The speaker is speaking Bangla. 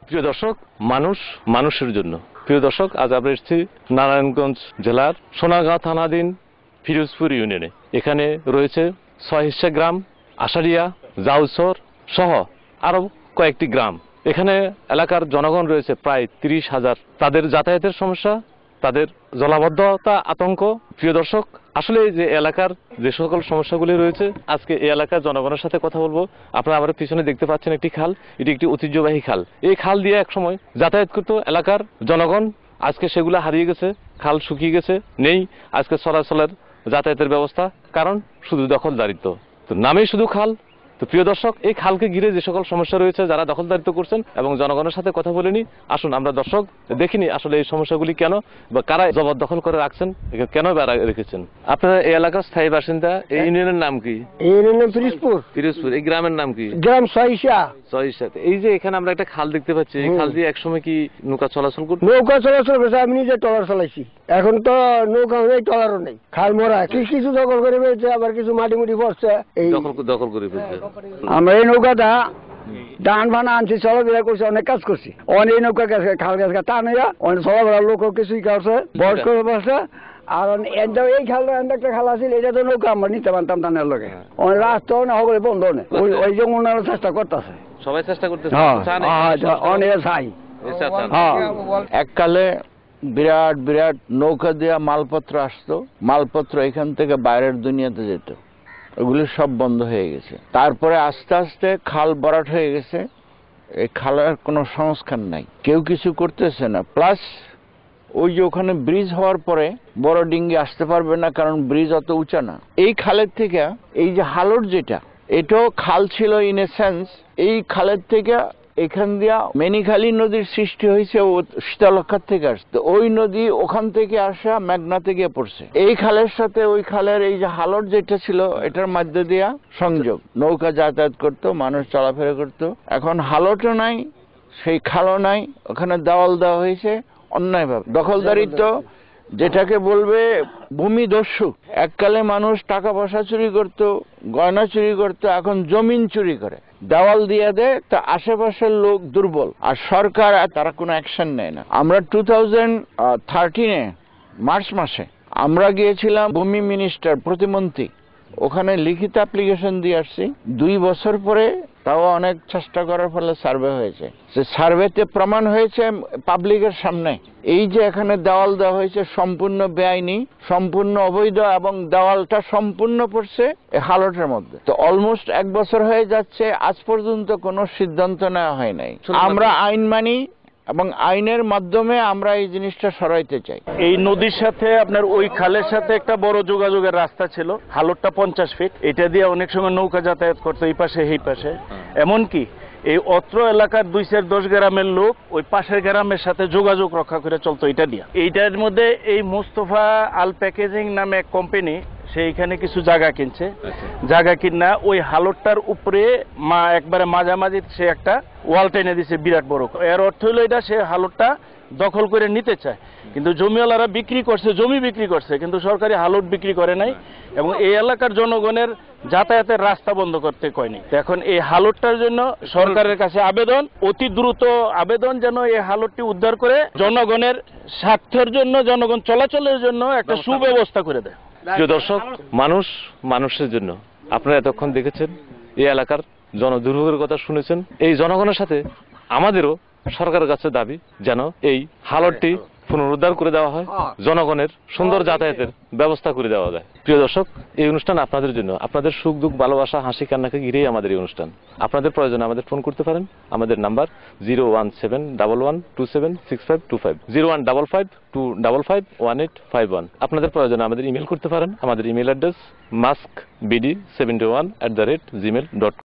প্রিয় দর্শক, মানুষ মানুষের জন্য। প্রিয় দর্শক, আজ আমরা এসেছি নারায়ণগঞ্জ জেলার সোনাগাঁ থানাধীন ফিরোজপুর ইউনিয়নে। এখানে রয়েছে 6 হিস্সা গ্রাম, আশারিয়া, জাউসর সহ আরো কয়েকটি গ্রাম। এখানে এলাকার জনগণ রয়েছে প্রায় 30,000। তাদের যাতায়াতের সমস্যা, তাদের জলাবদ্ধতা, আতঙ্ক। প্রিয় দর্শক, আসলে যে এলাকার যে সকল সমস্যাগুলি রয়েছে, আজকে এই এলাকার জনগণের সাথে কথা বলবো। আপনারা আমার পিছনে দেখতে পাচ্ছেন একটি খাল, এটি একটি ঐতিহ্যবাহী খাল। এই খাল দিয়ে একসময় যাতায়াত করতো এলাকার জনগণ। আজকে সেগুলো হারিয়ে গেছে, খাল শুকিয়ে গেছে, নেই আজকে চলাচলের যাতায়াতের ব্যবস্থা, কারণ শুধু দখলদারিত্ব। তো নামেই শুধু খাল। তো প্রিয় দর্শক, এই খালকে ঘিরে যে সকল সমস্যা রয়েছে, যারা দখলদারিত্ব করছেন এবং জনগণের সাথে কথা বলেনি, আসুন আমরা দর্শক দেখিনি আসলে এই সমস্যাগুলি কেন বা কারা জবরদখল করে রাখছেন, কেন রেখেছেন। আপনারা এই এলাকার স্থায়ী বাসিন্দা। এই ইউনিয়নের নাম কি? এই ইউনিয়ন ফিরোজপুর। ফিরোজপুর। এই গ্রামের নাম কি? গ্রাম 6 হিস্সা। 6 হিস্সা। এই যে এখানে আমরা একটা খাল দেখতে পাচ্ছি, এই খাল দিয়ে একসময় কি নৌকা চলাচল করতো? নৌকা চলাচল করছে, আমি নিজে ট্রলার চালাইছি। এখন তো নৌকা নেই, ট্রলারও নেই, খাল মরা। কিছু দখল করে ফেলছে, আবার কিছু মাটি মুটি পড়ছে। এই দখল করে ফেলছে। আমরা এই নৌকাটা ডান ভানা আনছি, চলাফেরা করছি, অনেক কাজ করছি। অনেক নৌকা গেছে, খাল গেছে টানিয়া অনেক চলাফেরার লোক কিছুই করছে, বয়স্ক বসছে। আর এই খালটা একটা খাল আছে, এটা তো নৌকা আমরা নিতে পারতাম টানের লোকে। অনেক রাস্তা না হলে বন্ধ নেই, ওই জন্য ওনারা চেষ্টা করতেছে, সবাই চেষ্টা করতেছে। অনেক চাই। এককালে বিরাট বিরাট নৌকা দিয়া মালপত্র আসতো, মালপত্র এখান থেকে বাইরের দুনিয়াতে যেত, ওগুলি সব বন্ধ হয়ে গেছে। তারপরে আস্তে আস্তে খাল ভরাট হয়ে গেছে, এই খালের কোনো সংস্কার নাই, কেউ কিছু করতেছে না। প্লাস ওই যে ওখানে ব্রিজ হওয়ার পরে বড় ডিঙ্গি আসতে পারবে না, কারণ ব্রিজ অত উঁচা না। এই খালের থেকে এই যে হালট, যেটা এটাও খাল ছিল ইন এ সেন্স, এই খালের থেকে এখান দিয়া মেনিখালী নদীর সৃষ্টি হয়েছে, ও শীতলক্ষার থেকে আসছে। ওই নদী ওখান থেকে আসা মেঘনাতে গিয়ে পড়ছে। এই খালের সাথে ওই খালের এই যে হালট যেটা ছিল, এটার মধ্যে দিয়া সংযোগ, নৌকা যাতায়াত করতো, মানুষ চলাফেরা করতো। এখন হালটও নাই, সেই খালও নাই, ওখানে দেওয়াল দেওয়া হয়েছে অন্যায়ভাবে। দখলদারিত্ব যেটাকে বলবে ভূমিদস্যু। এককালে মানুষ টাকা পয়সা চুরি করত, গয়না চুরি করত, এখন জমিন চুরি করে, দেওয়াল দিয়ে দেয়। তা আশেপাশের লোক দুর্বল, আর সরকার তারা কোনো অ্যাকশন নেয় না। আমরা 2013 মার্চ মাসে আমরা গিয়েছিলাম ভূমি মিনিস্টার, প্রতিমন্ত্রী, ওখানে লিখিত অ্যাপ্লিকেশন দিয়ে আসছি। 2 বছর পরে তাও অনেক চেষ্টা করার ফলে সার্ভে হয়েছে। সে সার্ভেতে প্রমাণ হয়েছে পাবলিকের সামনে, এই যে এখানে দেওয়াল দেওয়া হয়েছে সম্পূর্ণ বেআইনি, সম্পূর্ণ অবৈধ, এবং দেওয়ালটা সম্পূর্ণ পড়ছে এই হালটের মধ্যে। তো অলমোস্ট 1 বছর হয়ে যাচ্ছে, আজ পর্যন্ত কোনো সিদ্ধান্ত নেওয়া হয় নাই। আমরা আইন মানি এবং আইনের মাধ্যমে আমরা এই জিনিসটা সরাইতে চাই। এই নদীর সাথে আপনার ওই খালের সাথে একটা বড় যোগাযোগের রাস্তা ছিল, হালটটা 50 ফিট। এটা দিয়ে অনেক সময় নৌকা যাতায়াত করতো, এই পাশে এই পাশে। এমনকি এই অত্র এলাকার 2-10 গ্রামের লোক ওই পাশের গ্রামের সাথে যোগাযোগ রক্ষা করে চলতো এটা দিয়ে। এইটার মধ্যে এই মুস্তফা আল প্যাকেজিং নামে এক কোম্পানি, সেইখানে কিছু জায়গা কিনছে। জায়গা কিনা ওই হালটটার উপরে একবারে মাঝামাঝি সে একটা ওয়াল টেনে দিছে বিরাট বড়। এর অর্থ হলো এটা সে হালটটা দখল করে নিতে চায়, কিন্তু জমিওয়ালারা বিক্রি করছে, জমি বিক্রি করছে, কিন্তু সরকারি হালট বিক্রি করে নাই, এবং এই এলাকার জনগণের যাতায়াতের রাস্তা বন্ধ করতে কয়নি। এখন এই হালটটার জন্য সরকারের কাছে আবেদন, অতি দ্রুত আবেদন, যেন এই হালটটি উদ্ধার করে জনগণের স্বার্থের জন্য, জনগণ চলাচলের জন্য একটা সুব্যবস্থা করে দেয়। প্রিয় দর্শক, মানুষ মানুষের জন্য। আপনারা এতক্ষণ দেখেছেন এই এলাকার জনদুর্ভোগের কথা শুনেছেন। এই জনগণের সাথে আমাদেরও সরকারের কাছে দাবি, যেন এই হালটটি পুনরুদ্ধার করে দেওয়া হয়, জনগণের সুন্দর যাতায়াতের ব্যবস্থা করে দেওয়া যায়। প্রিয় দর্শক, এই অনুষ্ঠান আপনাদের জন্য, আপনাদের সুখ দুঃখ, ভালোবাসা, হাসি কান্নাকে ঘিরেই আমাদের এই অনুষ্ঠান। আপনাদের প্রয়োজনে আমাদের ফোন করতে পারেন। আমাদের নাম্বার 01711276525, 01552551851। আপনাদের প্রয়োজনে আমাদের ইমেল করতে পারেন। আমাদের ইমেল অ্যাড্রেস maskbd71@gmail.com।